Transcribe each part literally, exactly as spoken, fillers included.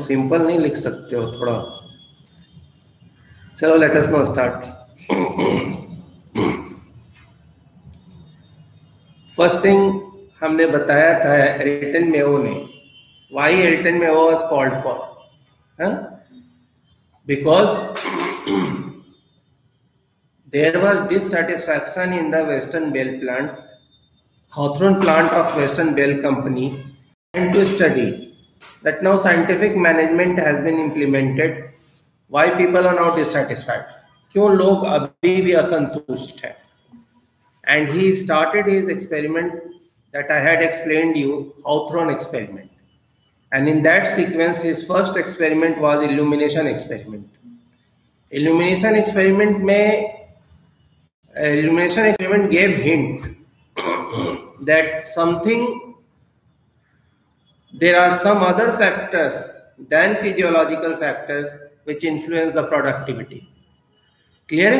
Simple नहीं लिख सकते हो थोड़ा? चलो let us now start. First thing हमने बताया था एल्टन मेयो ने. Why Elton Mayo was called for? Because there was dissatisfaction in the Western Bell plant, Hawthorne plant of Western Bell Company, and to study that now scientific management has been implemented. Why people are now dissatisfied? क्यों लोग अभी भी असंतुष्ट हैं? And he started his experiment that I had explained you, Hawthorne experiment. And in that sequence, his first experiment was illumination experiment. Illumination experiment में illumination experiment gave hint that something, there are some other factors than physiological factors which influence the productivity. Clear?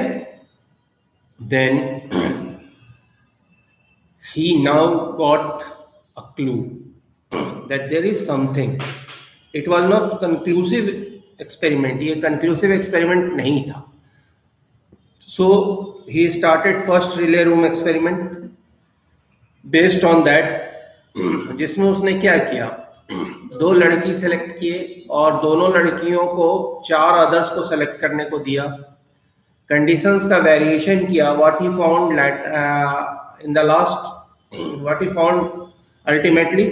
Then he now got a clue that there is something. It was not conclusive experiment. ये conclusive experiment नहीं था. So he started first relay room experiment. Based on that, जिसमें उसने क्या किया, दो लड़की select किए और दोनों लड़कियों को चार अदर्स को सेलेक्ट करने को दिया. कंडीशंस का वेरिएशन किया. What he found in the last, what he found ultimately,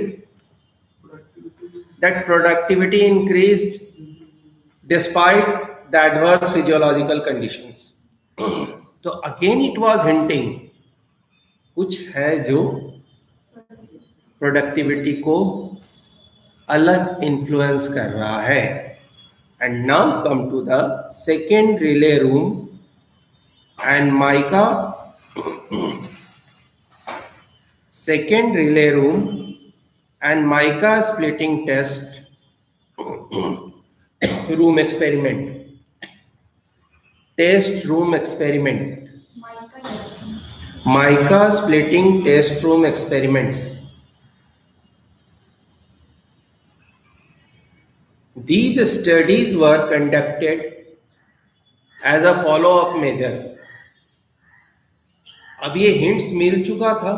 that productivity increased despite the adverse physiological conditions. तो अगेन इट वाज हिंटिंग कुछ है जो प्रोडक्टिविटी को अलग इन्फ्लुएंस कर रहा है. And now come to the second relay room and mica second relay room and mica splitting test room experiment. Test room experiment. Mica splitting test room experiments. These studies were conducted as a follow-up measure. अब ये hints मिल चुका था,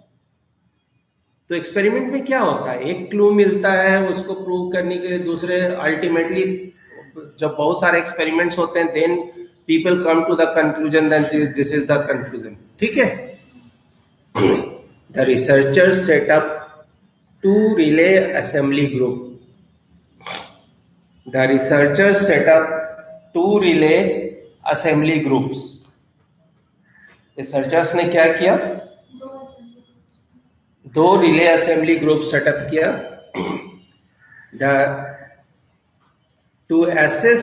तो experiment में क्या होता है, एक क्लू मिलता है, उसको प्रूव करने के लिए दूसरे, अल्टीमेटली जब बहुत सारे एक्सपेरिमेंट्स होते हैं, then people come to the conclusion that this, this is the conclusion. ठीक है? The researchers set up two relay assembly group. The researchers set up two relay assembly groups. Researchers ने क्या किया? दो relay assembly group set up किया. The to assess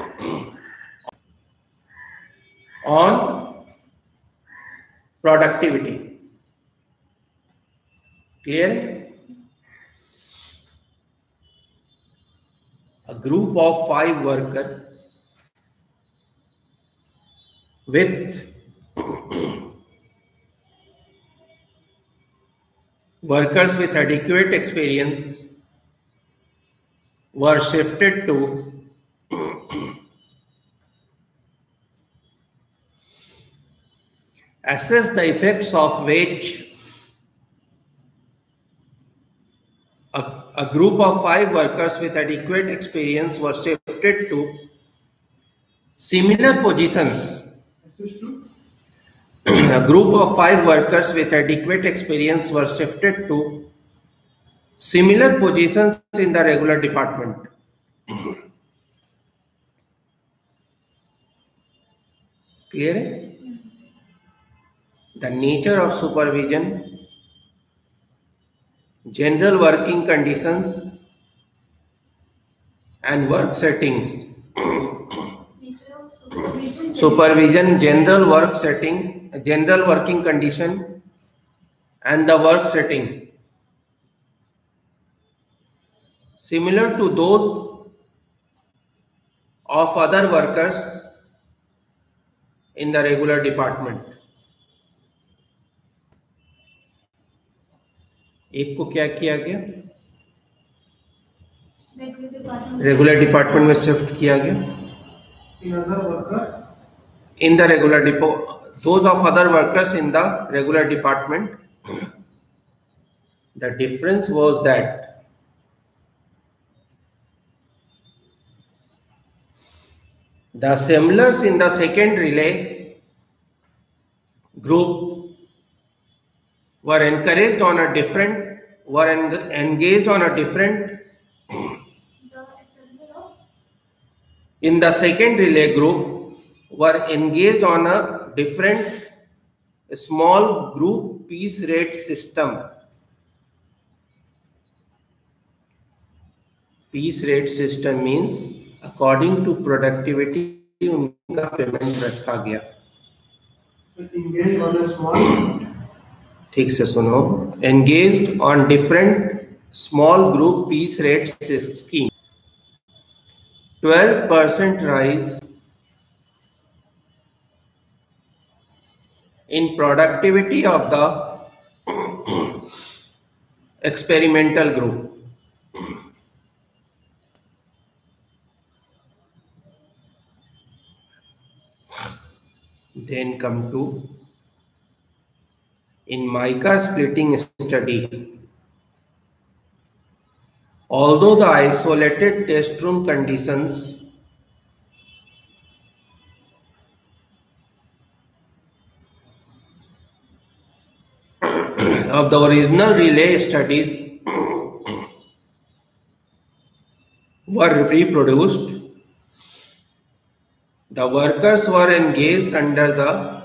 on productivity. Clear? A group of five workers with workers with adequate experience were shifted to assess the effects of which a, a group of five workers with adequate experience were shifted to similar positions. A group of five workers with adequate experience were shifted to similar positions in the regular department. Clear? The nature of supervision, general working conditions and work settings. Supervision, general work setting, general working condition and the work setting. Similar to those of other workers in the regular department. एक को क्या किया गया, regular department में shift किया गया. In the regular depot, those of other workers in the regular department. The difference was that the assemblers in the second relay group were encouraged on a different, were en engaged on a different, in the second relay group were engaged on a different small group piece rate system. Piece rate system means according to productivity उनका payment रखा गया. ठीक से सुनो. Engaged on different small group piece rate scheme. twelve percent rise in productivity of the experimental group. Then come to in mica splitting study. Although the isolated test room conditions of the original relay studies were reproduced, the workers were engaged under the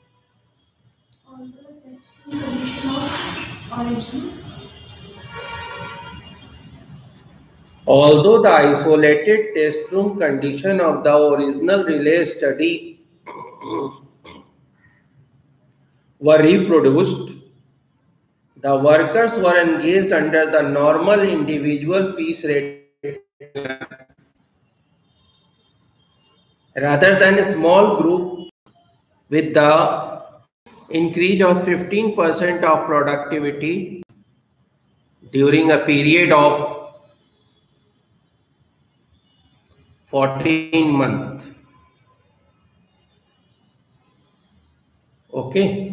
although the isolated test room condition of the original relay study were reproduced, the workers were engaged under the normal individual piece rate rather than a small group, with the increase of fifteen percent of productivity during a period of fourteen months. Okay.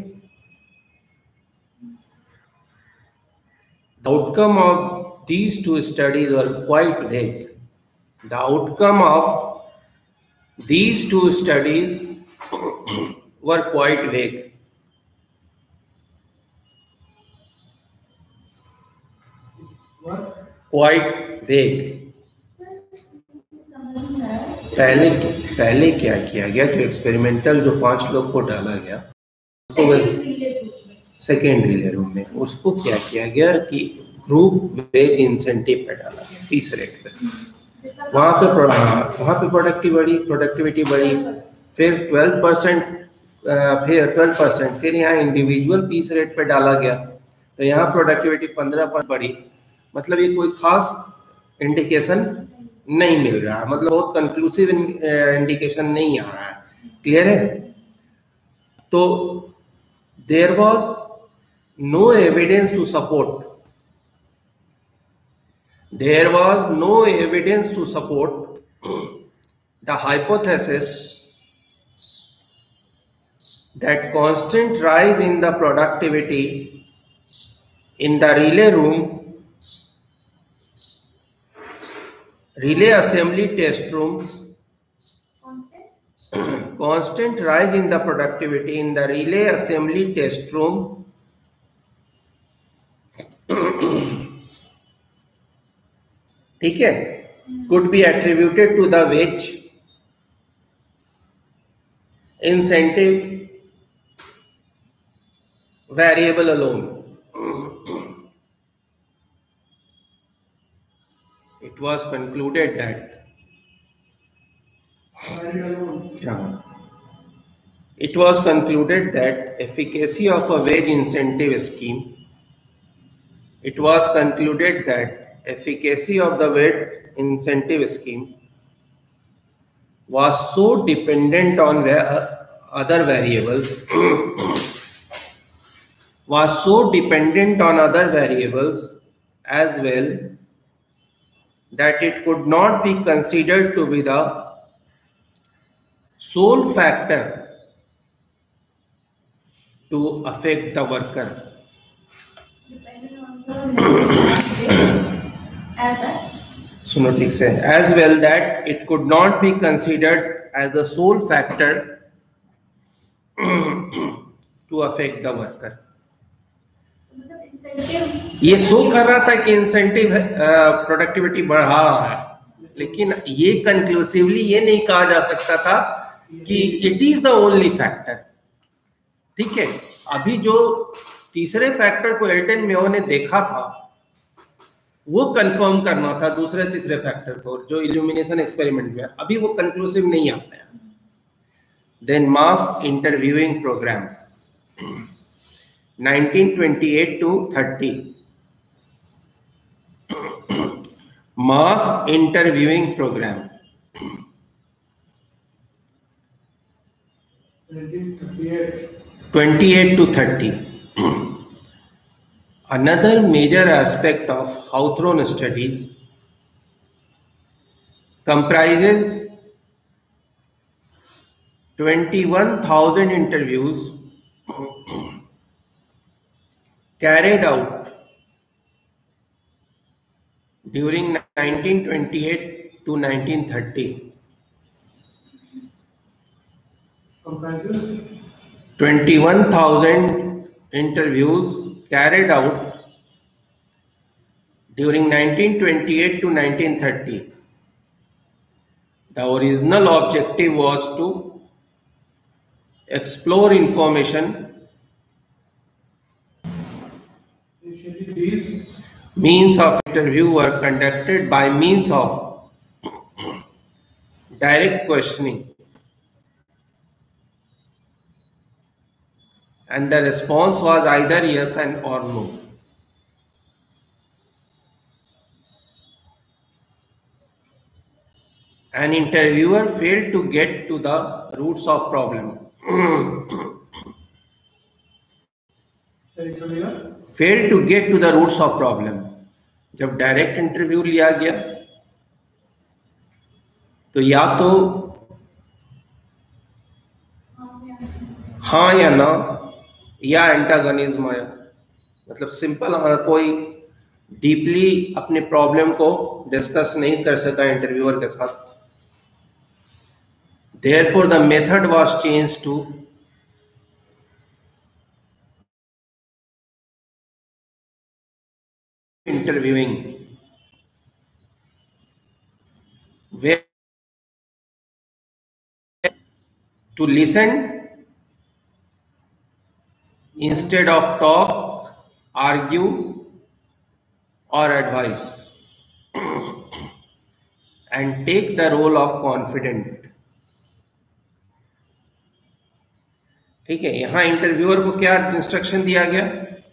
The outcome of these two studies were quite vague. The outcome of these two studies were quite vague. What? Quite vague. पहले पहले क्या किया गया, जो experimental जो पांच लोग को डाला गया सेकेंड रिले रूम में, उसको क्या किया गया कि ग्रुप वेज इंसेंटिव पे डाला गया पीस रेट पे. वहाँ पे वहाँ पे प्रोडक्टिव बढ़ी प्रोडक्टिविटी बढ़ी फिर ट्वेल्व परसेंट फिर ट्वेल्व परसेंट फिर यहाँ इंडिविजुअल पीस रेट पे डाला गया तो यहाँ प्रोडक्टिविटी पंद्रह परसेंट बढ़ी. मतलब ये कोई खास इंडिकेशन नहीं मिल रहा, मतलब बहुत कंक्लूसिव इंडिकेशन नहीं आ रहा है. क्लियर है? तो there was no evidence to support there was no evidence to support the hypothesis that constant rise in the productivity in the relay room, relay assembly test room, constant, constant rise in the productivity in the relay assembly test room ठीक है, could be attributed to the wage incentive variable alone. It was concluded that it was concluded that efficacy of a wage incentive scheme it was concluded that efficacy of the wage incentive scheme was so dependent on other variables was so dependent on other variables as well that it could not be considered to be the sole factor to affect the worker. Depending on the as that. सुनो ठीक से, as well that it could not be considered as the sole factor to affect the worker. ये show कर रहा था कि incentive productivity बढ़ा रहा है, लेकिन ये कंक्लूसिवली ये नहीं कहा जा सकता था कि it is the only factor. ठीक है, अभी जो तीसरे फैक्टर को एल्टन मेयो ने देखा था वो कंफर्म करना था दूसरे तीसरे फैक्टर को जो इल्यूमिनेशन एक्सपेरिमेंट में, अभी वो कंक्लूसिव नहीं आ पाया. Then mass interviewing program nineteen twenty-eight to thirty. Mass interviewing program. twenty-eight to thirty. Another major aspect of Hawthorne studies comprises twenty-one thousand interviews carried out during nineteen twenty-eight to nineteen thirty. twenty-one thousand interviews carried out during nineteen twenty-eight to nineteen thirty. The original objective was to explore information means of interview were conducted by means of direct questioning, and the response was either yes and or no. An interviewer failed to get to the roots of problem. failed to get to the roots of problem. जब direct interview लिया गया तो या तो हाँ या ना या एंटागनिज्म आया, मतलब सिंपल कोई डीपली अपने प्रॉब्लम को डिस्कस नहीं कर सका इंटरव्यूअर के साथ. Therefore the method was changed to interviewing, where to listen instead of talk, argue or advise, and take the role of confident. ठीक है, यहां इंटरव्यूअर को क्या इंस्ट्रक्शन दिया गया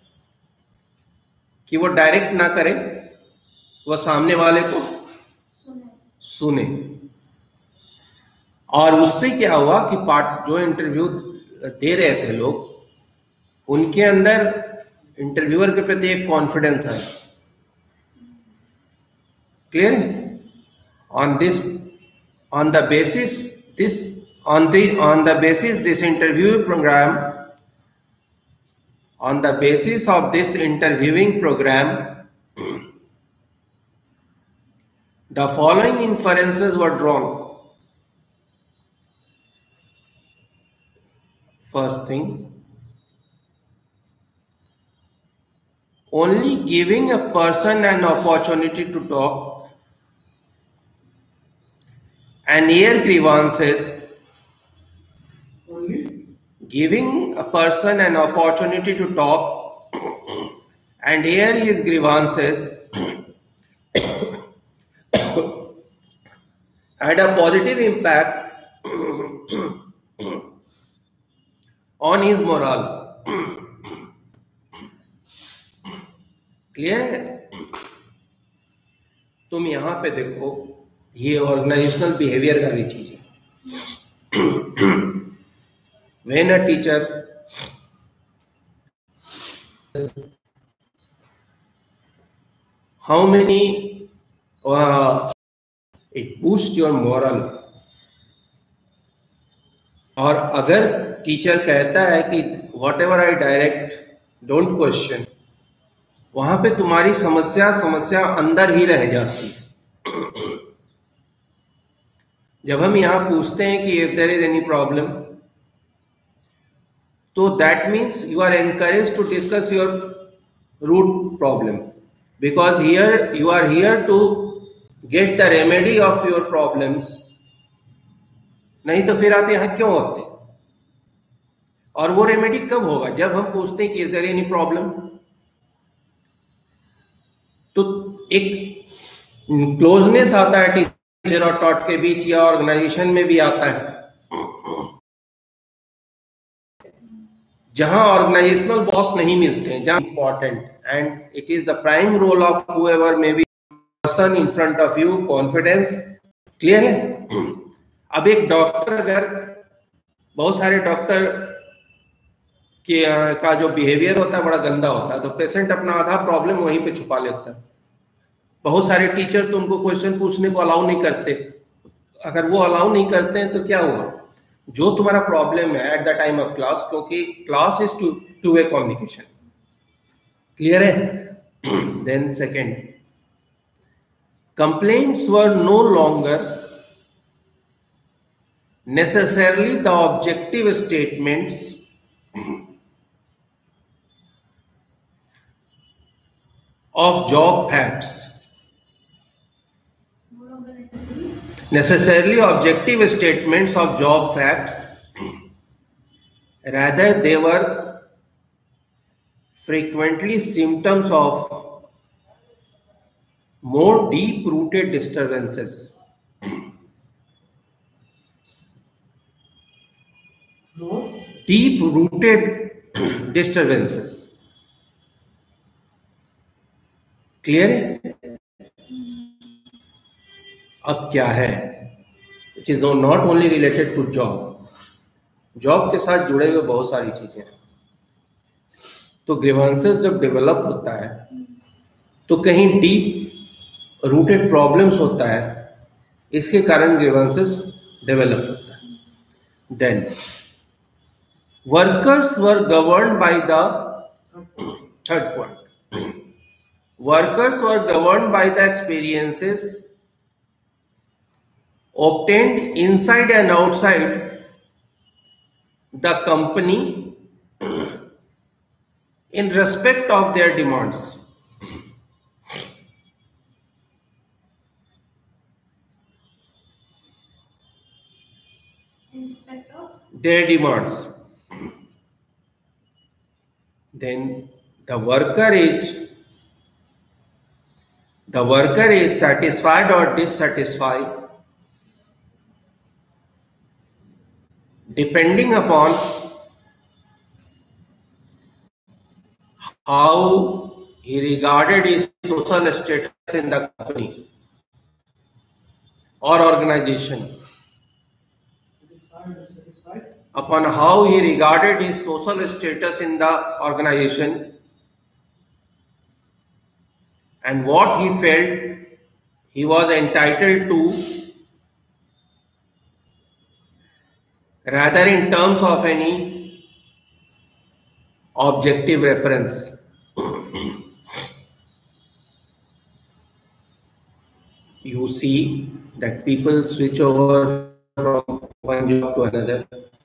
कि वो डायरेक्ट ना करे, वो सामने वाले को सुने, सुने. और उससे क्या हुआ कि पार्ट जो इंटरव्यू दे रहे थे लोग, उनके अंदर इंटरव्यूअर के प्रति एक कॉन्फिडेंस है. क्लियर है? On this on the basis this on the on the basis this interview program on the basis of this interviewing program the following inferences were drawn. First thing, only giving a person an opportunity to talk and air grievances giving a person an opportunity to talk and air his grievances had a positive impact on his morale. Clear है? तुम यहां पे देखो, ये organisational behaviour का भी चीज है. When a teacher how many uh, it boosts your moral. और अगर टीचर कहता है कि whatever I direct don't question, वहां पे तुम्हारी समस्या समस्या अंदर ही रह जाती है। जब हम यहाँ पूछते हैं कि if there is any problem, तो that means you are encourage to discuss your root problem, because here you are here to get the remedy of your problems. नहीं तो फिर आप यहाँ क्यों होते? और वो रेमेडी कब होगा? जब हम पूछते हैं कि इज देयर एनी प्रॉब्लम। तो एक क्लोजनेस आता है टीचर और टॉट के बीच, या ऑर्गेनाइजेशन में भी आता है, जहां ऑर्गेनाइजेशनल बॉस नहीं मिलते हैं, जहां important, and it is the prime role of whoever may be person in front of you, confidence. Clear है? अब एक डॉक्टर, अगर बहुत सारे डॉक्टर के का जो बिहेवियर होता है बड़ा गंदा होता है, तो पेशेंट अपना आधा प्रॉब्लम वहीं पे छुपा लेता है। बहुत सारे टीचर तो उनको क्वेश्चन पूछने को अलाउ नहीं करते। अगर वो अलाउ नहीं करते हैं तो क्या हुआ? जो तुम्हारा प्रॉब्लम है at the time of class, क्योंकि class is two two way communication. Clear है? Then second, complaints were no longer necessarily the objective statements of job facts. Necessarily objective statements of job facts. Rather, they were frequently symptoms of more deep-rooted disturbances. Deep-rooted disturbances. Clear है? अब क्या है? It is not only related to job, job के साथ जुड़े हुए बहुत सारी चीजें हैं। तो ग्रीवांसेस जब डेवलप होता है तो कहीं डीप रूटेड प्रॉब्लम्स होता है, इसके कारण ग्रीवांसेस डेवलप होता है। Then workers were governed by the third point workers were governed by the experiences obtained inside and outside the company in respect of their demands. In respect of their demands. Then the worker is the worker is satisfied or dissatisfied depending upon how he regarded his social status in the company or organization. Upon how he regarded his social status in the organization and what he felt he was entitled to, rather in terms of any objective reference. You see that people switch over from one job to another.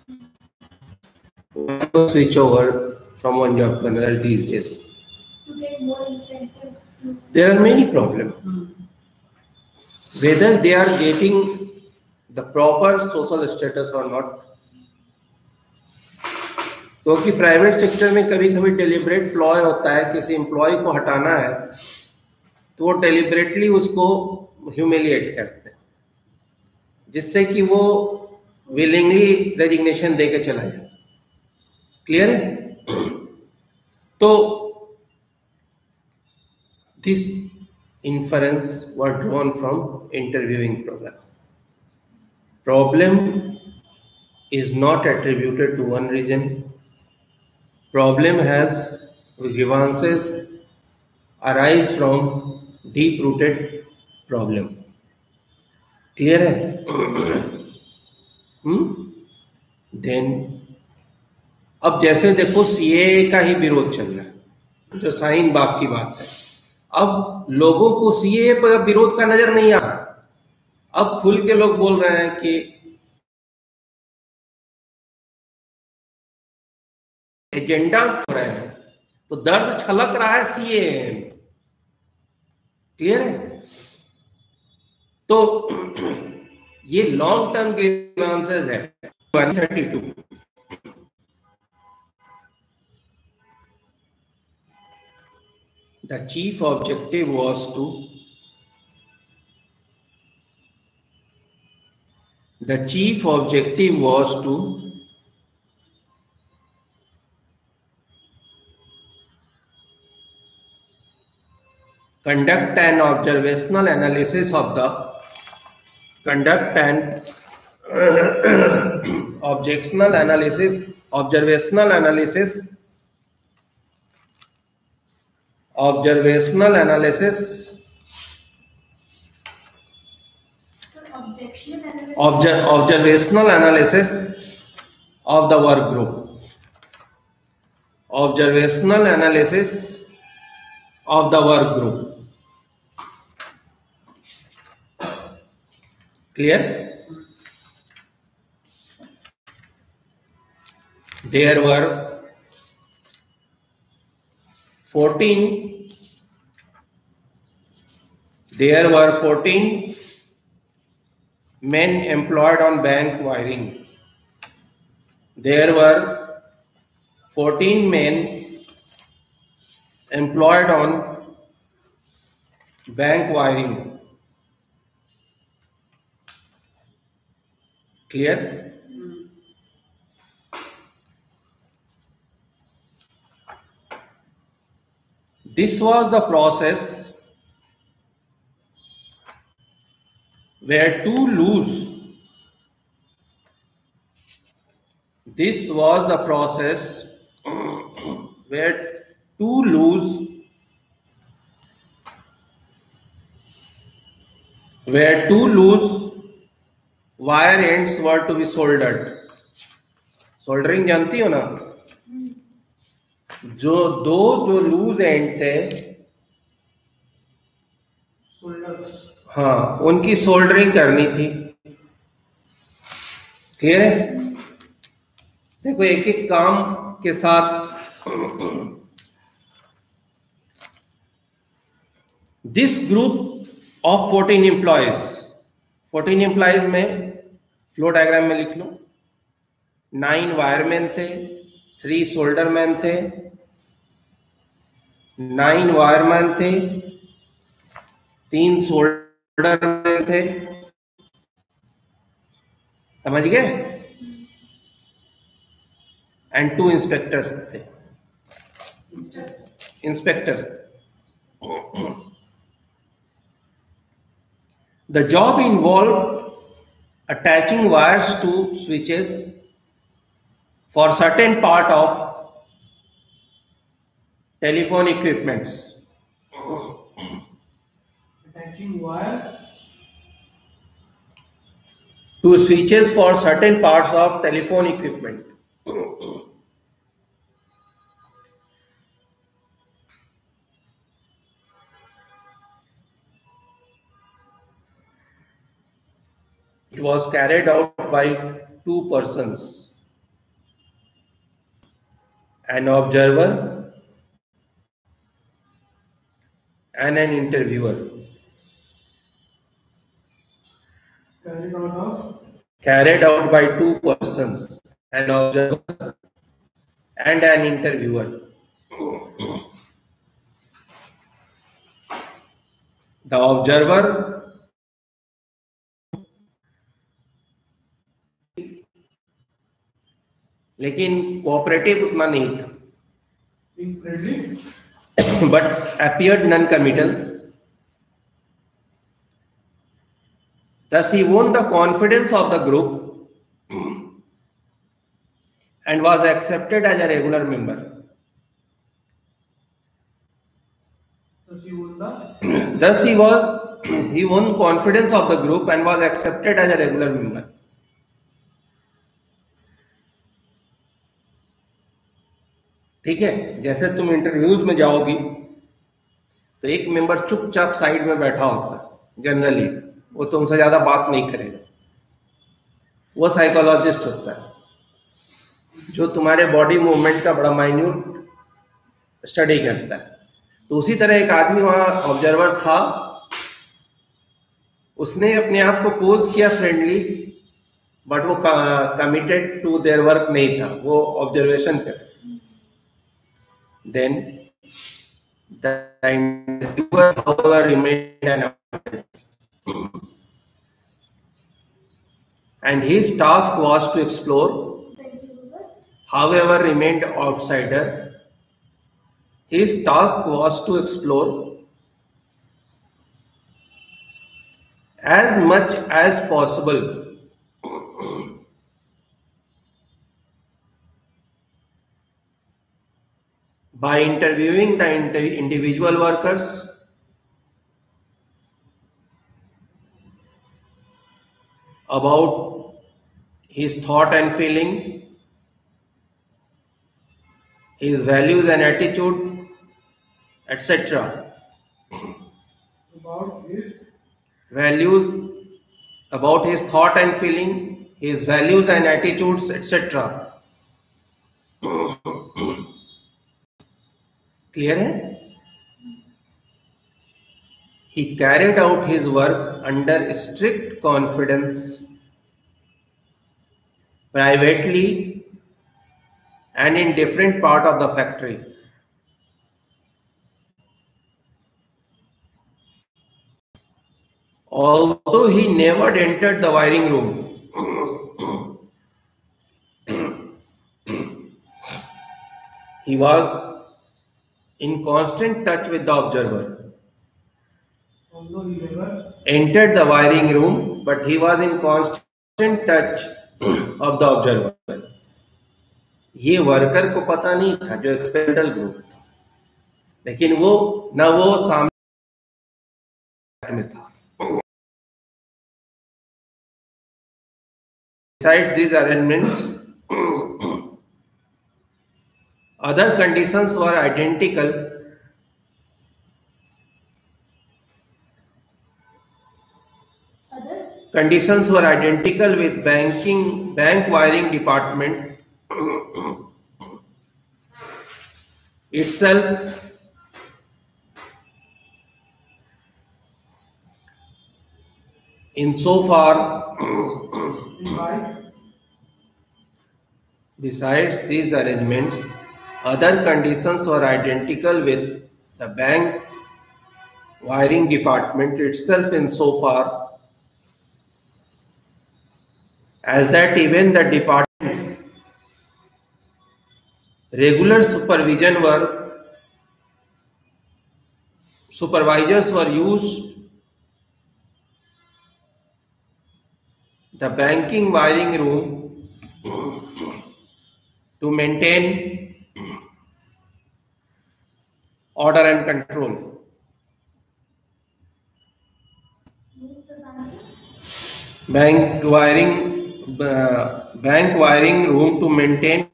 Switch over from one job to another these days. to get more incentive. to- There are many problems. Whether they are getting the proper social status or not. क्योंकि private sector में कभी कभी deliberate ploy होता है, किसी employ को हटाना है तो वो डेलिब्रेटली उसको ह्यूमिलिएट करते हैं, जिससे कि वो विलिंगली रेजिग्नेशन दे के चला जाए। क्लियर है? तो this inference were drawn from interviewing program. Problem is not attributed to one region. Problem has grievances arise from deep-rooted problem. Clear है? हम्म देन अब जैसे देखो सीएए का ही विरोध चल रहा है, जो शाहीन बाग की बात है। अब लोगों को सीएए पर विरोध का नजर नहीं आ रहा। अब खुल के लोग बोल रहे हैं कि एजेंडास हो रहे हैं, तो दर्द छलक रहा है सीएए में। क्लियर है? तो ये लॉन्ग टर्म ग्रीवेंसेस है। One thirty two the chief objective was to the chief objective was to conduct an observational analysis of the conduct an objectional analysis observational analysis observational analysis Objection analysis. obser- observational analysis of the work group observational analysis of the work group. Clear? There were fourteen there were fourteen men employed on bank wiring. There were fourteen men employed on bank wiring. Clear? This was the process where two loose this was the process where two loose where two loose wire ends were to be soldered. Soldering जानती हो ना? जो दो जो loose and थे, हाँ, उनकी soldering करनी थी। क्लियर है? देखो एक एक काम के साथ this group of fourteen employees fourteen employees में फ्लो डायग्राम में लिख लो। नाइन वायरमैन थे, थ्री सोल्डरमैन थे, नाइन वायरमैन थे, तीन सोल्डरमैन थे। समझ गए? एंड टू इंस्पेक्टर्स थे इंस्पेक्टर्स थे। The job involved attaching wires to switches for certain part of telephone equipments. Attaching wire To switches for certain parts of telephone equipment. It was carried out by two persons, an observer and an interviewer. carried out of Carried out by two persons, an observer and an interviewer. The observer लेकिन cooperative उतना नहीं था, being friendly, but appeared non-committal. Thus he won the confidence of the group and was accepted as a regular member. thus he won the Thus he was he won confidence of the group and was accepted as a regular member. ठीक है, जैसे तुम interviews में जाओगी तो एक member चुपचाप side में बैठा होता है, जनरली वो तुमसे ज्यादा बात नहीं करेगा, वो साइकोलॉजिस्ट होता है जो तुम्हारे बॉडी मूवमेंट का बड़ा माइन्यूट स्टडी करता है। तो उसी तरह एक आदमी वहां ऑब्जर्वर था, उसने अपने आप को पोज किया फ्रेंडली, बट वो कमिटेड टू देयर वर्क नहीं था, वो ऑब्जर्वेशन पे था। Then the interviewer however remained an outsider, and his task was to explore, however remained outsider, his task was to explore as much as possible by interviewing the individual workers, about his thought and feeling, his values and attitude, et cetera. About his Values, about his thought and feeling, his values and attitudes, et cetera. Clear है? He carried out his work under strict confidence, privately and in different part of the factory. Although he never entered the wiring room, he was in constant touch with the observer. although he never Entered the wiring room, but he was in constant touch of the observer. ये worker को पता नहीं था जो experimental group था, लेकिन वो न वो सामने में था। Besides these arrangements, other conditions were identical Other? conditions were identical with banking bank wiring department itself, insofar invite besides these arrangements, other conditions were identical with the bank wiring department itself, insofar as that even the department's regular supervision were supervisors were used the banking wiring room to maintain order and control. Move the banking? Bank wiring uh, bank wiring room to maintain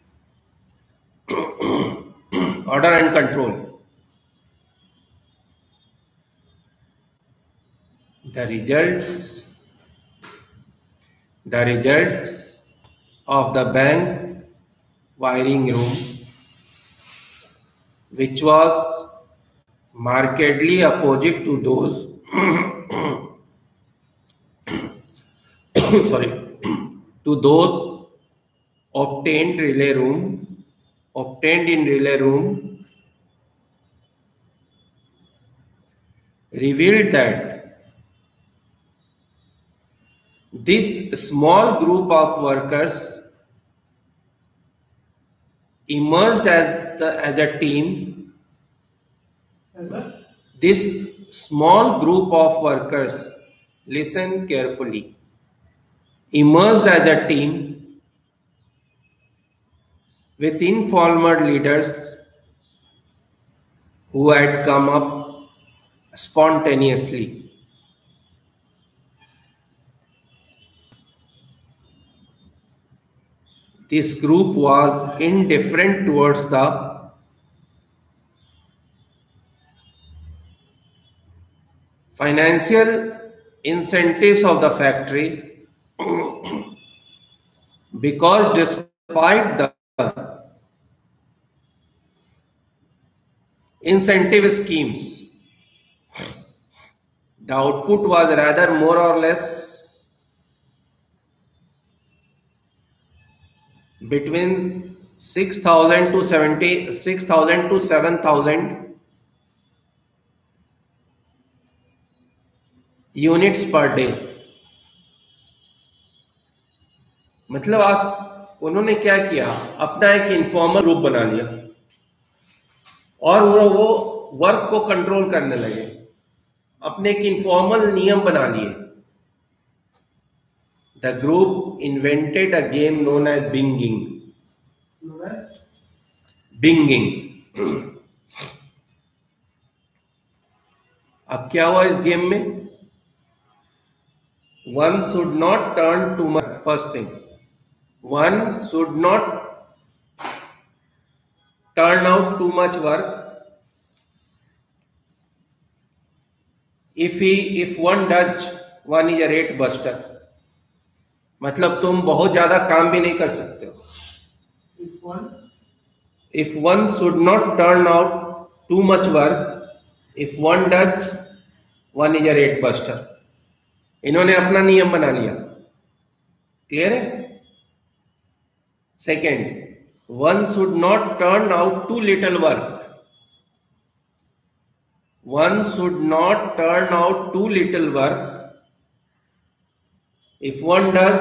order and control. The results the results of the bank wiring room, which was markedly opposite to those sorry to those obtained relay room obtained in relay room, revealed that this small group of workers emerged as, the, as a team. as a This small group of workers, listen carefully, emerged as a team with informal leaders who had come up spontaneously. this group was indifferent towards the financial incentives of the factory because despite the incentive schemes, the output was rather more or less between six thousand to seventy six thousand to seven thousand units per day. मतलब आप उन्होंने क्या किया, अपना एक informal group बना लिया और वो वो वर्क को कंट्रोल करने लगे, अपने एक इनफॉर्मल नियम बना लिए। The group invented a game known as binging. Binging. अब क्या हुआ इस गेम में? One should not turn too much. First thing, one should not turn out too much work. If he, if one does, one is a rate buster. मतलब तुम बहुत ज्यादा काम भी नहीं कर सकते हो। If one, If one should not turn out too much work, if one does, one is a rate buster. इन्होंने अपना नियम बना लिया। क्लियर है? Second, one should not turn out too little work. One should not turn out too little work. If one does,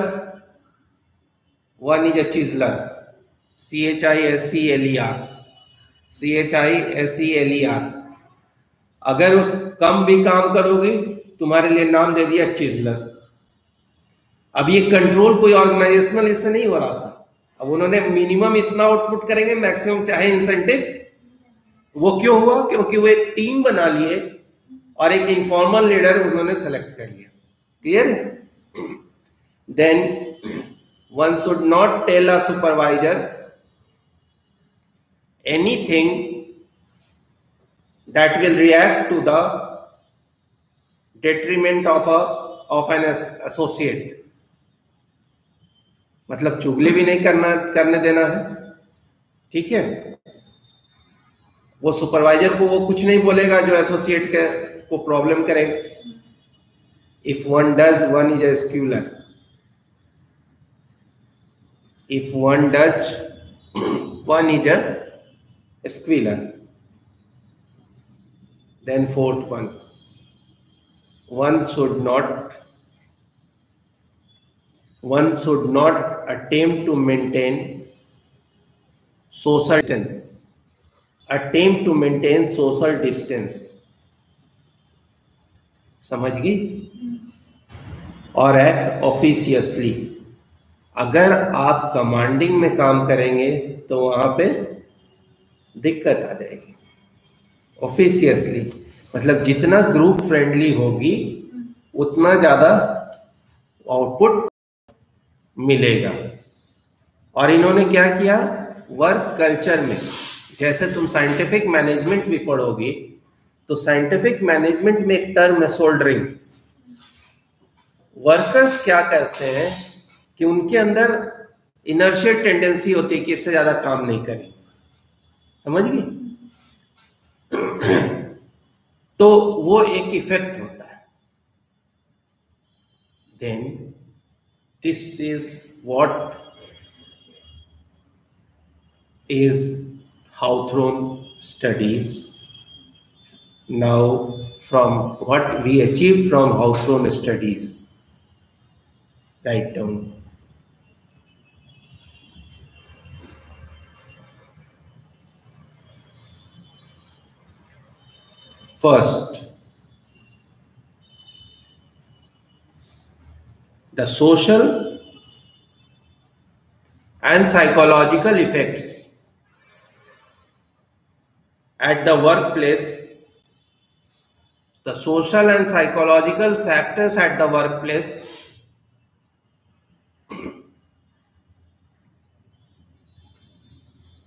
one is a chiseler. C H I S C L E R. C H I S C L E R. अगर कम भी काम करोगे तुम्हारे लिए नाम दे दिया चिजलर। अब ये कंट्रोल कोई ऑर्गेनाइजेशनल इससे नहीं हो रहा था। अब उन्होंने मिनिमम इतना आउटपुट करेंगे, मैक्सिमम चाहे इंसेंटिव। वो क्यों हुआ? क्योंकि वो एक टीम बना लिए और एक इनफॉर्मल लीडर उन्होंने सेलेक्ट कर लिया। क्लियर है? Then one should not tell a supervisor anything that will react to the detriment of a of an associate. मतलब चुगली भी नहीं करना करने देना है। ठीक है? वो सुपरवाइजर को वो कुछ नहीं बोलेगा जो एसोसिएट के को प्रॉब्लम करे। If one does, one is a squealer. If one does, one is a squealer. Then fourth one, one should not one should not attempt to maintain social distance attempt to maintain social distance समझ गई? और act ऑफिशियसली। अगर आप commanding में काम करेंगे तो वहां पे दिक्कत आ जाएगी। ऑफिशियसली मतलब जितना ग्रुप फ्रेंडली होगी उतना ज्यादा आउटपुट मिलेगा। और इन्होंने क्या किया? वर्क कल्चर में, जैसे तुम साइंटिफिक मैनेजमेंट भी पढ़ोगे तो साइंटिफिक मैनेजमेंट में एक टर्म है सोल्डरिंग। वर्कर्स क्या करते हैं कि उनके अंदर इनर्शियल टेंडेंसी होती है कि इससे ज्यादा काम नहीं करें। समझ गई? तो वो एक इफेक्ट होता है। Then this is what is Hawthorne studies. Now from what we achieve from Hawthorne studies, right down. First, the social and psychological effects at the workplace, the social and psychological factors at the workplace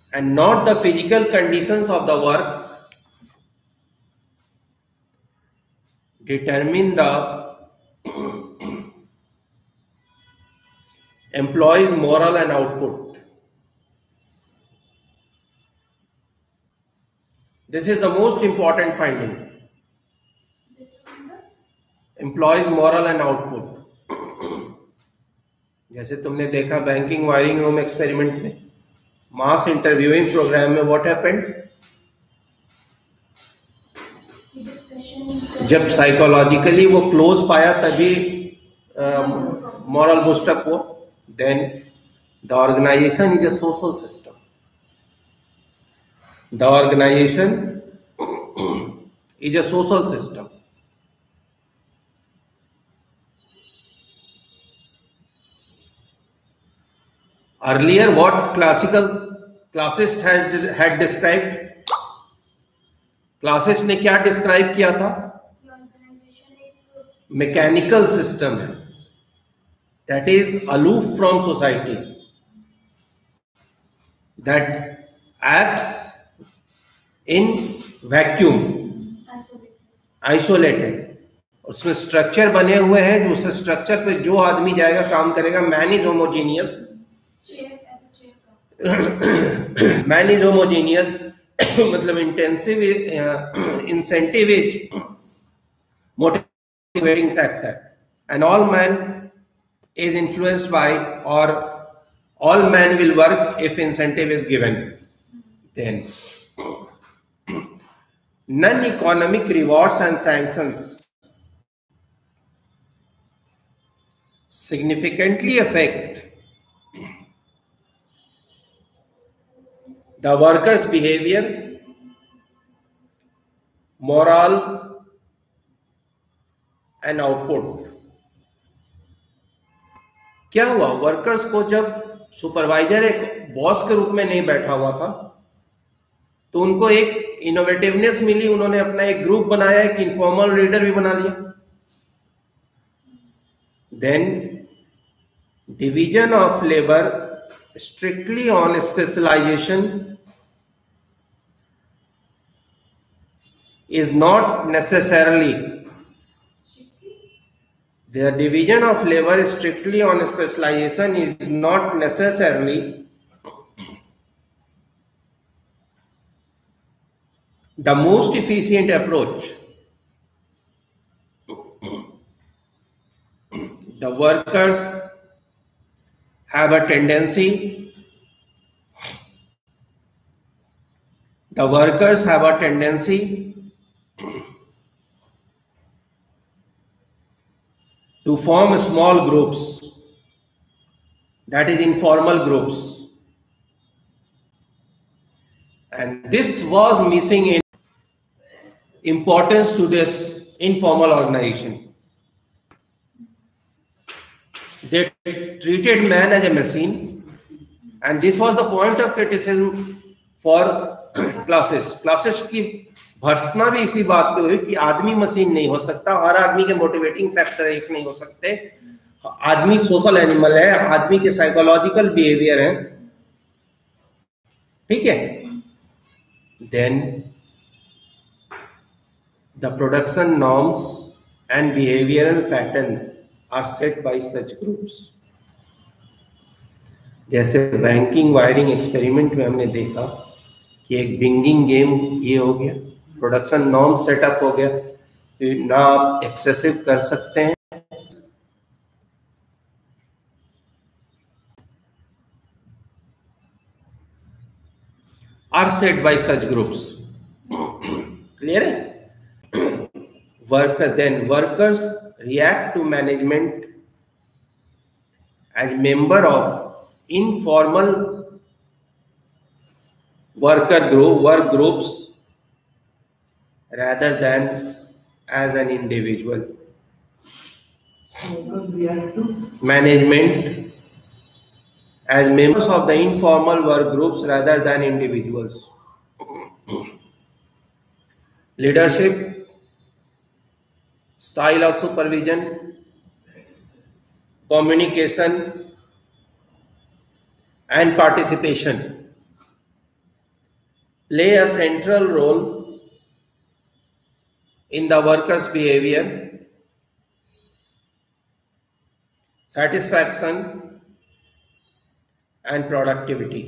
and not the physical conditions of the work determine the employee's moral and output. This is the most important finding. Employees moral and output. जैसे तुमने देखा banking wiring room experiment में, mass interviewing programme में what happened, जब psychologically वो close पाया तभी morale boost up हो. Then the organization is a social system. The organization is a social system. Earlier, what classical classist had had described? Classist ने क्या describe किया था? Mechanical system है, that is aloof from society, that acts in vacuum, isolated. उसमें structure बने हुए हैं, जो उस स्ट्रक्चर पे जो आदमी जाएगा काम करेगा. Man is homogeneous. Man is homogeneous मतलब intensive incentive is motivating factor, and all man is influenced by, और all man will work if incentive is given. Then non economic rewards and sanctions significantly affect the workers' behavior, morale and output. क्या हुआ, workers को जब supervisor एक boss के रूप में नहीं बैठा हुआ था तो उनको एक इनोवेटिवनेस मिली. उन्होंने अपना एक ग्रुप बनाया, एक इनफॉर्मल रीडर भी बना लिया. Then division of labor strictly on specialization is not necessarily the division of labor strictly on specialization is not necessarily the most efficient approach. The workers have a tendency the workers have a tendency to form small groups, that is informal groups, and this was missing in importance to this informal organization. They treated man as a machine, and this was the point of criticism for classes. Classes की भर्सना भी इसी बात पे हुई कि आदमी machine नहीं हो सकता, हर आदमी के मोटिवेटिंग फैक्टर एक नहीं हो सकते. आदमी सोशल एनिमल है, आदमी के साइकोलॉजिकल बिहेवियर है. ठीक है. Then the production norms and behavioural patterns are set by such groups. जैसे बैंकिंग वायरिंग एक्सपेरिमेंट में हमने देखा कि एक बिंगिंग गेम ये हो गया, प्रोडक्शन नॉर्म सेटअप हो गया, ना आप एक्सेसिव कर सकते हैं. are set by such groups. Clear है? Worker, then workers react to management as member of informal worker group work groups rather than as an individual. Workers react to Management as members of the informal work groups rather than individuals. Leadership, style of supervision, communication and participation play a central role in the worker's behavior, satisfaction, and productivity.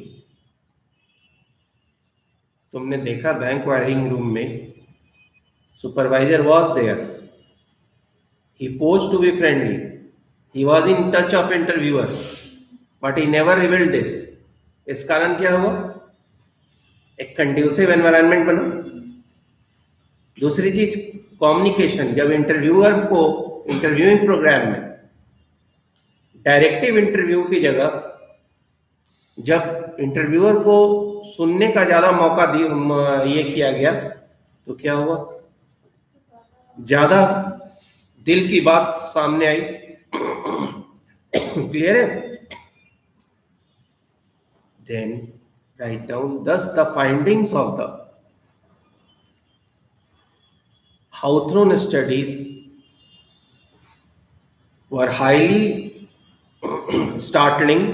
तुमने देखा bank wiring room में supervisor was there. He posed to be friendly. He was in touch of interviewer, but he never revealed this. इस कारण क्या हुआ? एक conducive environment बना. दूसरी चीज कम्युनिकेशन. जब इंटरव्यूअर को इंटरव्यूइंग प्रोग्राम में डायरेक्टिव इंटरव्यू की जगह जब इंटरव्यूअर को सुनने का ज्यादा मौका दी ये किया गया तो क्या हुआ? ज्यादा दिल की बात सामने आई. क्लियर है? Then write down thus the findings of the Hawthorne studies were highly startling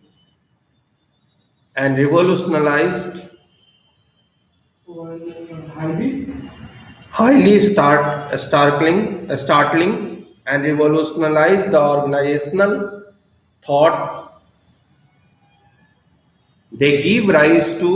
and revolutionized highly highly start, startling, startling and revolutionized the organizational thought. They give rise to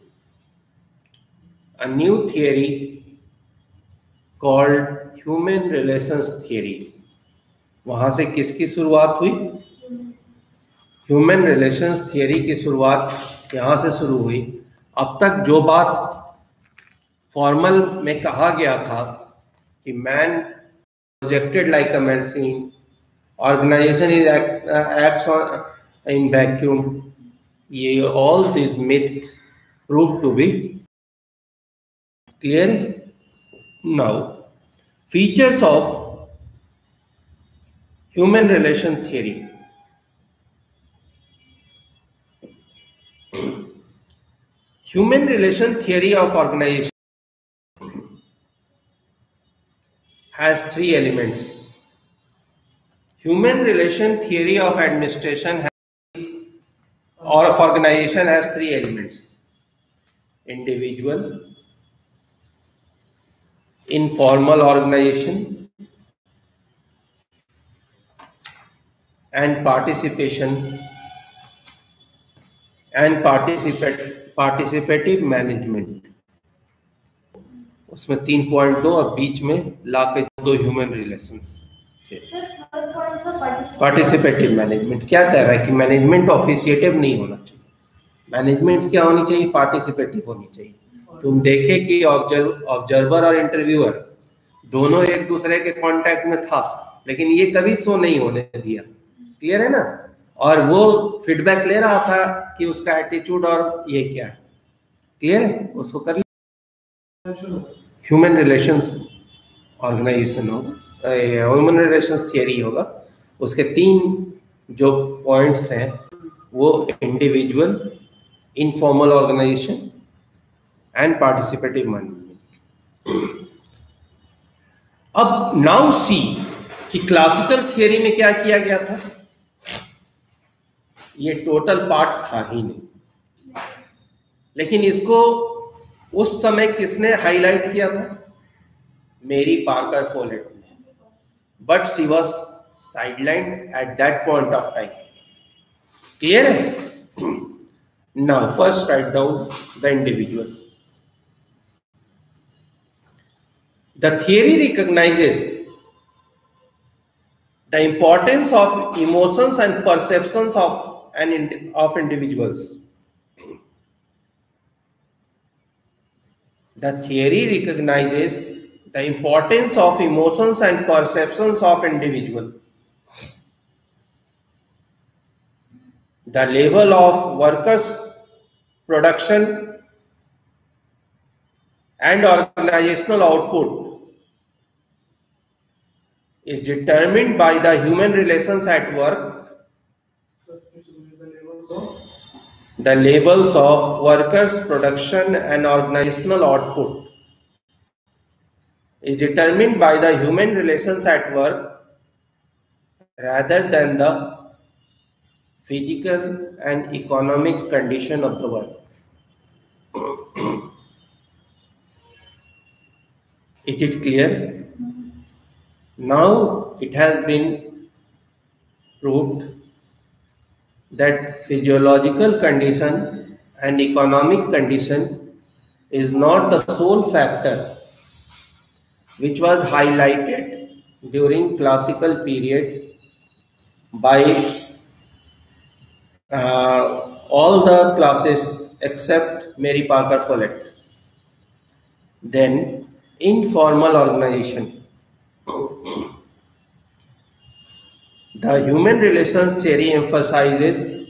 a new theory called human relations theory. वहां से किसकी शुरुआत हुई? Human relations theory की शुरुआत यहां से शुरू हुई. अब तक जो बात फॉर्मल में कहा गया था कि man projected like a machine, organization is acts in vacuum, ये all this myth prove to be clear. Now features of human relation theory. Human relation theory of organization has three elements. Human relation theory of administration has, or of organization has three elements: individual, informal organization, and participation and participate participative management. उसमें तीन point दो और बीच में लाके दो human relations. Participative management क्या कह रहा है कि मैनेजमेंट ऑफिशिएटिव नहीं होना चाहिए. मैनेजमेंट क्या होनी चाहिए? पार्टिसिपेटिव होनी चाहिए. तुम देखे कि ऑब्जर्व ऑब्जर्वर और इंटरव्यूअर दोनों एक दूसरे के कांटेक्ट में था, लेकिन ये कभी शो नहीं होने दिया. क्लियर है ना? और वो फीडबैक ले रहा था कि उसका एटीट्यूड और ये क्या है. क्लियर है? उसको कर ह्यूमन रिलेशंस ऑर्गेनाइजेशन होगा, ह्यूमन रिलेशंस थियरी होगा. उसके तीन जो पॉइंट्स हैं वो individual, informal organization and participative management. अब नाउ सी कि क्लासिकल थियरी में क्या किया गया था. ये टोटल पार्ट था ही नहीं, लेकिन इसको उस समय किसने हाईलाइट किया था? मेरी पार्कर फोलेट ने. But she was sideline at that point of time. Clear है? Now first write down the individual. The theory recognizes the importance of emotions and perceptions of an of individuals. The theory recognizes the importance of emotions and perceptions of individual. The level of workers' production and organizational output is determined by the human relations at work. The levels of workers' production and organizational output is determined by the human relations at work rather than the physical and economic condition of the work. Is it clear? Now it has been proved that physiological condition and economic condition is not the sole factor which was highlighted during classical period by uh, all the classes except Mary Parker Follett. Then informal organization. The human relations theory emphasizes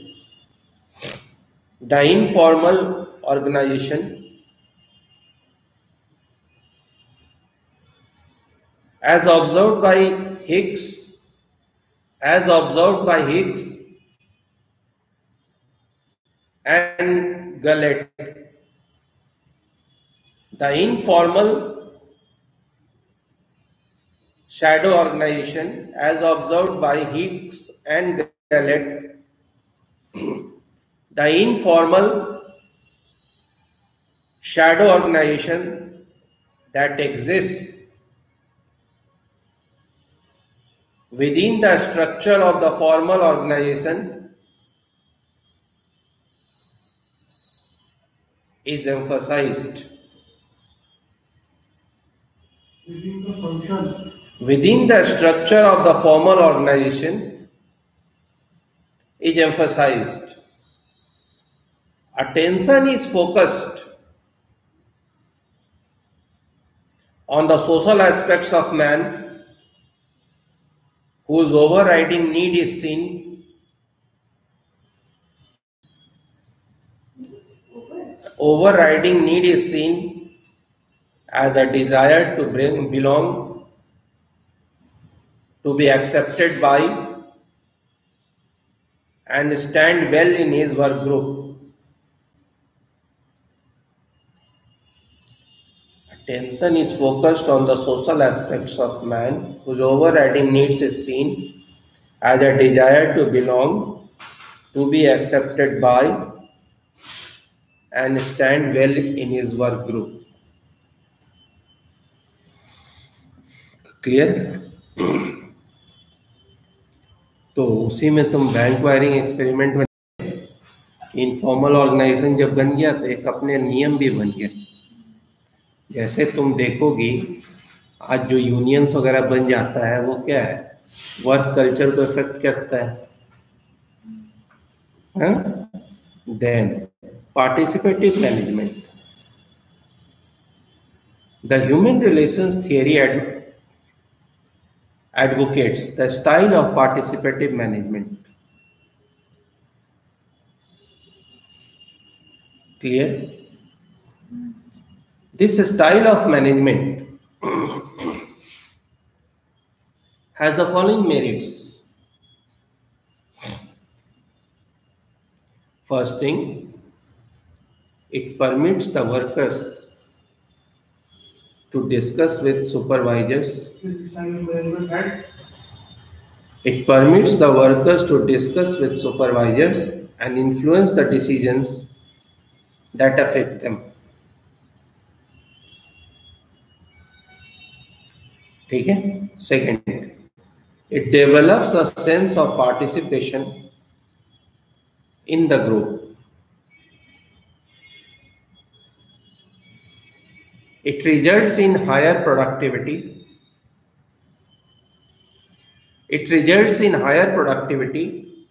the informal organization as observed by Higgs, as observed by Higgs and Gallet. The informal shadow organization as observed by Higgs and Gallet. The informal shadow organization that exists within the structure of the formal organization is emphasized. Within the function. Within the structure of the formal organization is emphasized. Attention is focused on the social aspects of man whose overriding need is seen. Overriding need is seen as a desire to bring, belong, to be accepted by, and stand well in his work group. Attention is focused on the social aspects of man whose overriding needs is seen as a desire to belong, to be accepted by, and stand well in his work group. क्लियर? तो उसी में तुम bank wiring experiment में informal organization जब बन गया तो एक अपने नियम भी बन गया. जैसे तुम देखोगी आज जो यूनियंस वगैरह बन जाता है वो क्या है, वर्क कल्चर को इफेक्ट करता है. Then participative management. The human relations theory advocates the style of participative management. Clear? This style of management has the following merits. First thing, it permits the workers to discuss with supervisors. It permits the workers to discuss with supervisors and influence the decisions that affect them. ठीक है? Second, it develops a sense of participation in the group. It results in higher productivity. It results in higher productivity.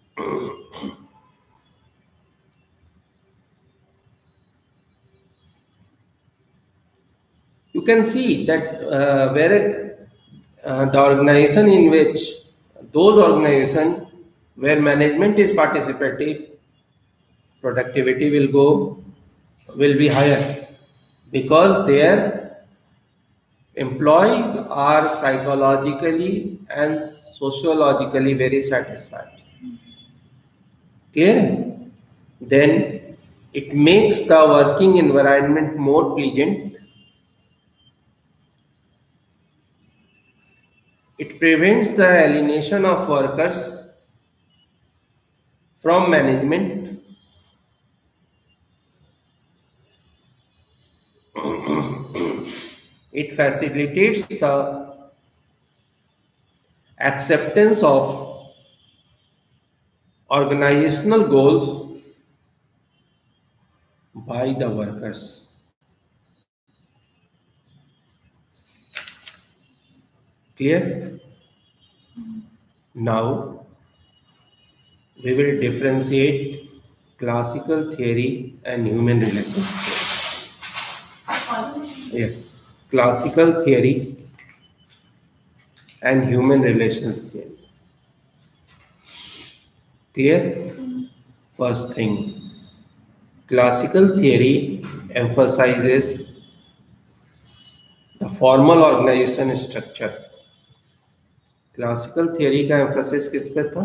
You can see that uh, where uh, the organization in which those organizations where management is participative, productivity will go will be higher, because their employees are psychologically and sociologically very satisfied. Clear? Then it makes the working environment more pleasant. It prevents the alienation of workers from management. It facilitates the acceptance of organizational goals by the workers. Clear? Now we will differentiate classical theory and human relations theory. Yes, classical theory and human relations theory. Clear? First thing, classical theory emphasizes the formal organization structure. Classical theory का emphasis किस पे था?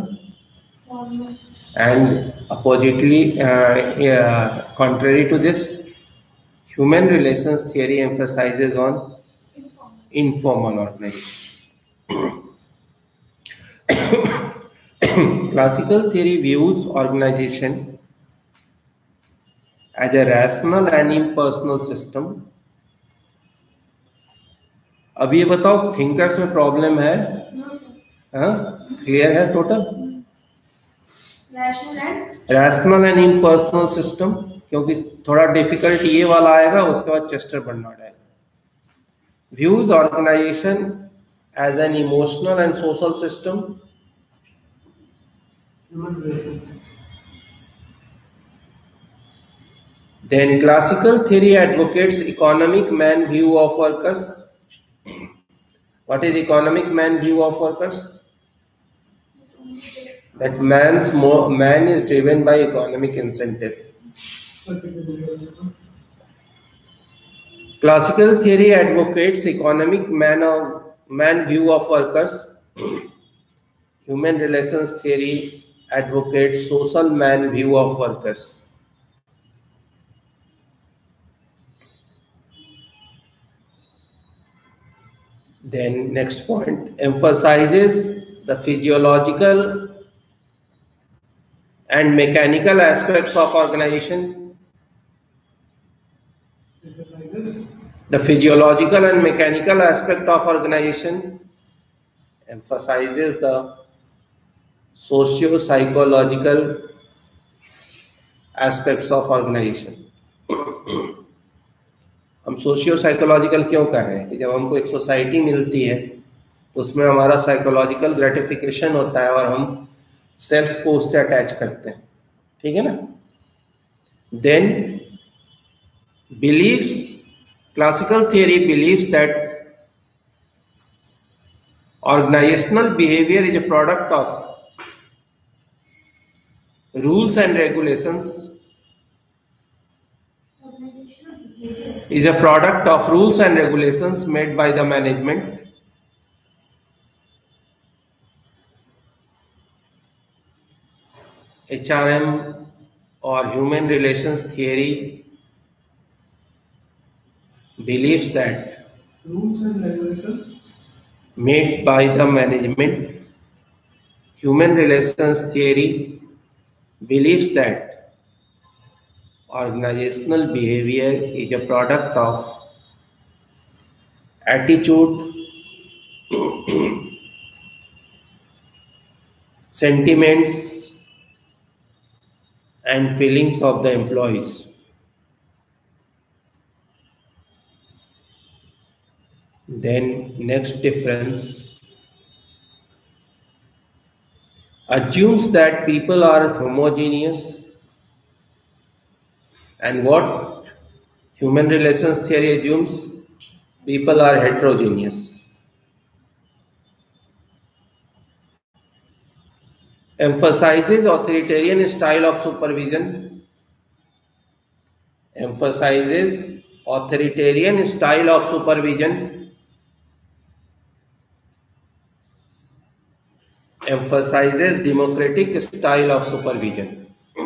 And oppositely contrary to this, human relations theory emphasizes on informal organization. Classical theory views organization as a rational and impersonal system. अब ये बताओ, thinkers में problem है? हाँ, क्लियर है total? Rational and impersonal system, क्योंकि थोड़ा डिफिकल्ट ये वाला आएगा, उसके बाद चेस्टर बर्नार्ड आएगा. Views organization as an emotional and social system. Then classical theory advocates economic man view of workers. What is economic man view of workers? That man's more, man is driven by economic incentive. Classical theory advocates economic man of man view of workers. Human relations theory advocates social man view of workers. Then next point emphasizes the physiological and mechanical aspects of organization. The physiological and mechanical aspect of organization emphasizes the socio-psychological aspects of organization. हम socio psychological क्यों कह रहे हैं कि जब हमको एक society मिलती है तो उसमें हमारा साइकोलॉजिकल ग्रेटिफिकेशन होता है और हम सेल्फ को उससे अटैच करते हैं. ठीक है ना? Then believes, classical theory believes that organizational behaviour is a product of rules and regulations is a product of rules and regulations made by the management. H R M or human relations theory believes that rules and regulations made by the management. Human relations theory believes that organizational behavior is a product of attitude, sentiments, and feelings of the employees. Then next difference assumes that people are homogeneous. And what human relations theory assumes? People are heterogeneous. Emphasizes authoritarian style of supervision. Emphasizes authoritarian style of supervision. Emphasizes democratic style of supervision.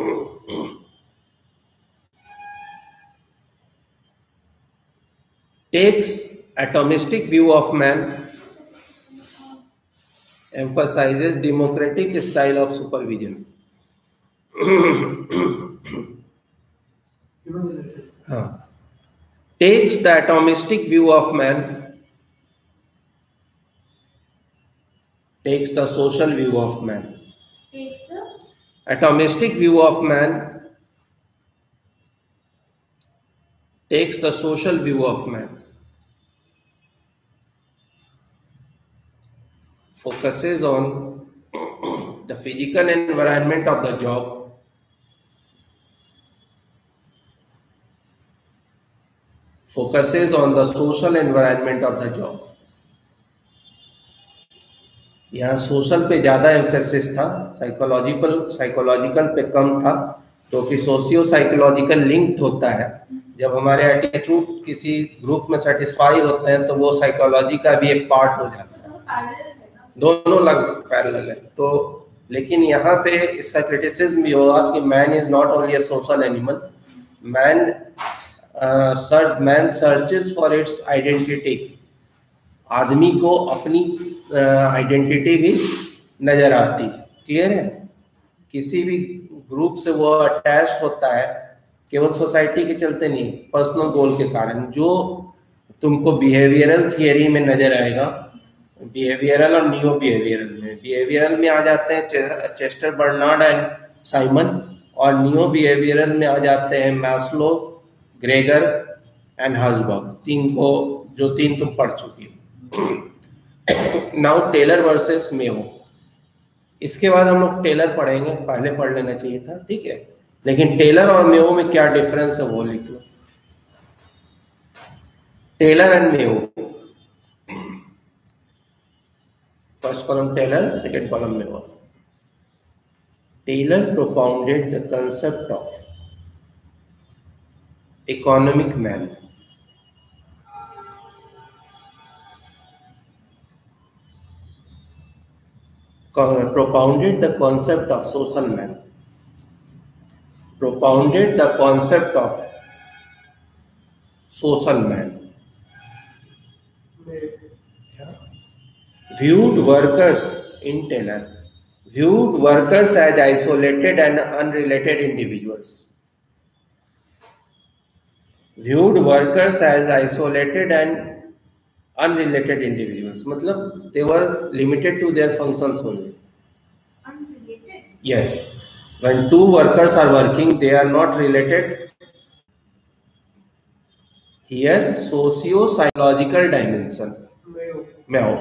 Takes atomistic view of man, emphasizes democratic style of supervision. हाँ, takes the atomistic view of man, takes the social view of man, Takes the atomistic view of man, takes the social view of man, focuses on the physical environment of the job, focuses on the social environment of the job. यहाँ social पे ज़्यादा emphasis था, psychological psychological पे कम था, क्योंकि socio psychological linked होता है. जब हमारे एटीट्यूड किसी ग्रुप में सेटिस्फाई होते हैं तो वो साइकोलॉजी का भी एक पार्ट हो जाता है. दोनों लगभग पैरेलल है. तो लेकिन यहाँ पे इसका क्रिटिसिज्म भी होगा कि man is not only a social animal, man search man searches for its identity. आदमी को अपनी आइडेंटिटी uh, भी नजर आती है. क्लियर है? किसी भी ग्रुप से वो अटैच्ड होता है, केवल सोसाइटी के चलते नहीं, पर्सनल गोल के कारण. जो तुमको बिहेवियरल थियरी में नजर आएगा, बिहेवियरल और नियो बिहेवियरल में, बिहेवियरल में आ जाते हैं चेस्टर बर्नार्ड एंड साइमन, और नियो बिहेवियरल में आ जाते हैं मैस्लो, ग्रेगर एंड हर्जबर्ग. तीन को जो तीन तुम पढ़ चुकी हो. Now Taylor versus Mayo. इसके बाद हम लोग टेलर पढ़ेंगे, पहले पढ़ लेना चाहिए था, ठीक है. लेकिन टेलर और मेयो में क्या डिफरेंस है वो लिख लो. Taylor and Mayo. First column Taylor, second column Mayo. Taylor propounded the concept of economic man. Propounded the concept of social man. Propounded the concept of social man. Yeah. Viewed workers in Taylor. Viewed workers as isolated and unrelated individuals. Viewed workers as isolated and unrelated individuals. मतलब they were limited to their functions only. unrelated. Yes, when two workers are working, they are not related. Here, socio-psychological dimension. Meo.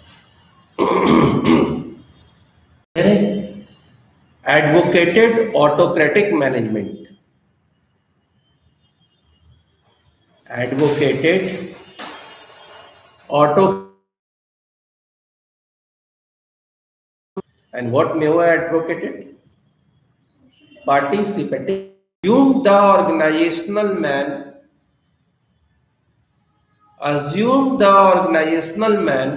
Advocated autocratic management. Advocated auto. And what Mayo advocated? Participating. Assumed the organizational man. Assumed the organizational man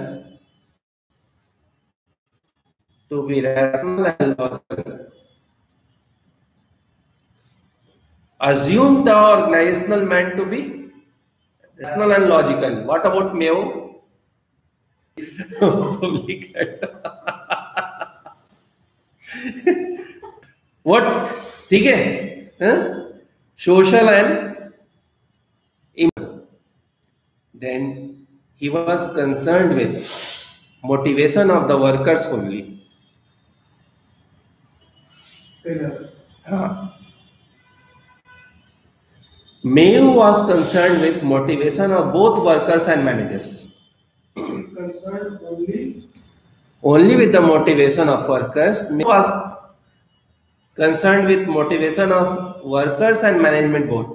to be rational and logical. Assumed the organizational man to be rational and logical. What about Mayo? What? ठीक है? Social and emotional. Then he was concerned with motivation of the workers only. हाँ. Mayo was concerned with motivation of both workers and managers. Concerned only Only with the motivation of workers. Mayo was concerned with motivation of workers and management both.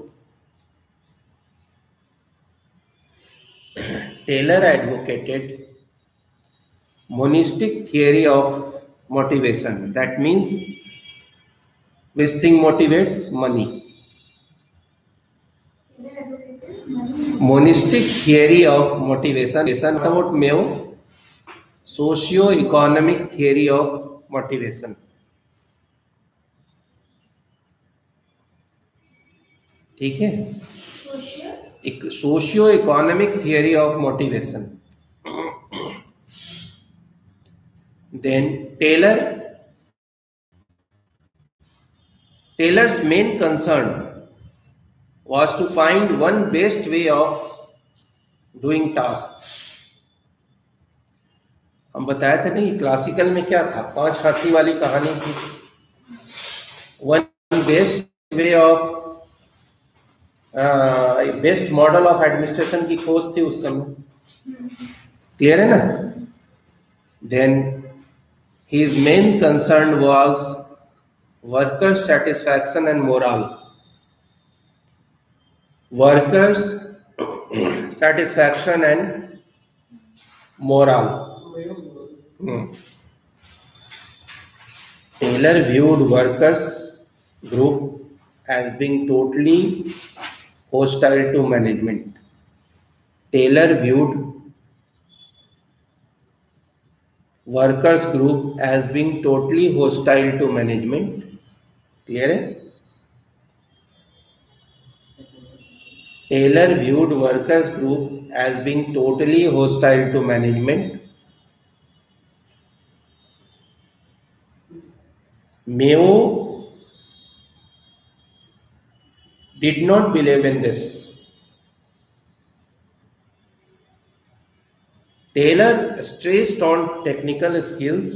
Taylor advocated monistic theory of motivation. That means which thing motivates? Money. Monistic theory of motivation. What about Mayo? Socio-economic theory of motivation. ठीक है? Socio-economic theory of motivation. Then Taylor. Taylor's main concern was to find one best way of doing task. हम बताए थे नहीं classical में क्या था, पांच हाथी वाली कहानी थी. One best way of best model of administration की खोज थी उस समय. क्लियर है ना? Then his main concern was workers' satisfaction and morale. Workers' satisfaction and morale. Hmm. Taylor viewed workers group as being totally hostile to management. Taylor viewed workers group as being totally hostile to management. Clear है? Taylor viewed workers group as being totally hostile to management. Mayo did not believe in this. Taylor stressed on technical skills,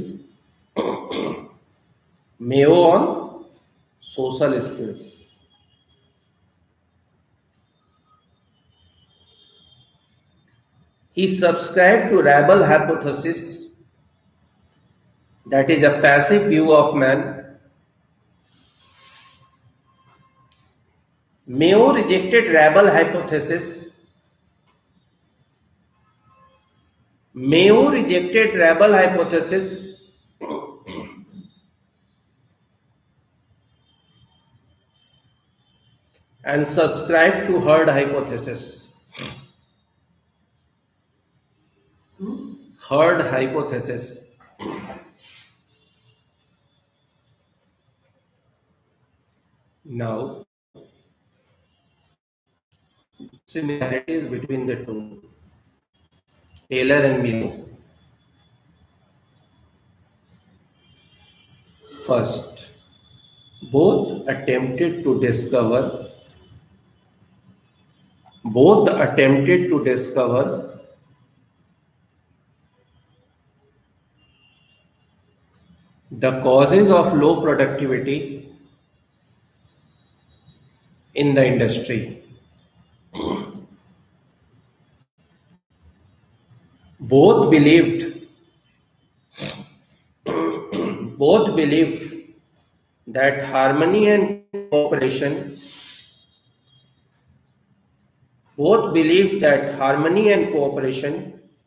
Mayo on social skills. He subscribed to Rabel hypothesis, that is a passive view of man. Mayo rejected Rabel hypothesis. Mayo rejected Rabel hypothesis and subscribed to Herd hypothesis. Herd hypothesis. Now, similarities between the two, Taylor and Mayo. First, both attempted to discover both attempted to discover the causes of low productivity in the industry. Both believed both believed that harmony and cooperation both believed that harmony and cooperation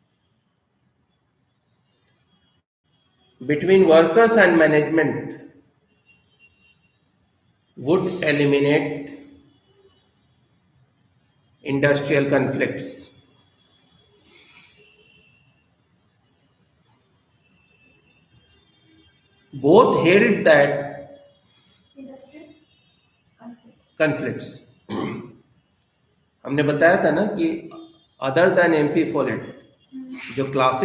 between workers and management would eliminate industrial conflicts. Both held that Industrial conflict. conflicts. हमने बताया था ना कि other than MP Follett जो classic